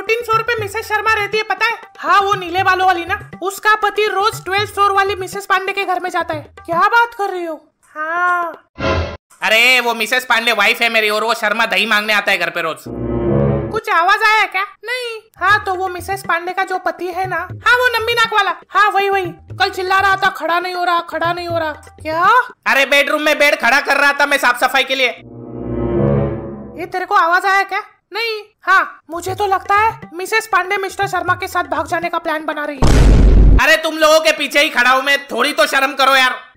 14 floor पे Mrs Sharma रहती है, पता है? हाँ, वो नीले बालों वाली ना, उसका पति रोज 12 फ्लोर वाली मिसेस पांडे के घर में जाता है। क्या बात कर रही हो? हाँ। अरे वो मिसेस पांडे वाइफ है मेरी, और वो शर्मा दही मांगने आता है घर पे रोज। कुछ आवाज आया क्या? नहीं। हाँ, तो वो मिसेस पांडे का जो पति है ना, हाँ वो नंबी नाक वाला, हाँ वही कल चिल्ला रहा था, खड़ा नहीं हो रहा। क्या? अरे बेडरूम में बेड खड़ा कर रहा था मैं साफ सफाई के लिए। ये तेरे को आवाज आया क्या? नहीं। हाँ, मुझे तो लगता है मिसेस पांडे मिस्टर शर्मा के साथ भाग जाने का प्लान बना रही है। अरे तुम लोगों के पीछे ही खड़ा हूँ मैं, थोड़ी तो शर्म करो यार।